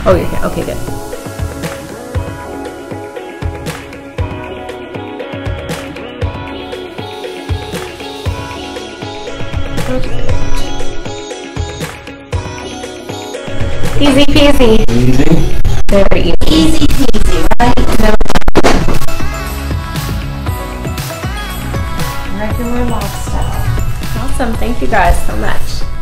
Oh, you can. Okay, good. Easy peasy. Easy. Very easy. Easy peasy, right? Regular lifestyle. Awesome. Thank you guys so much.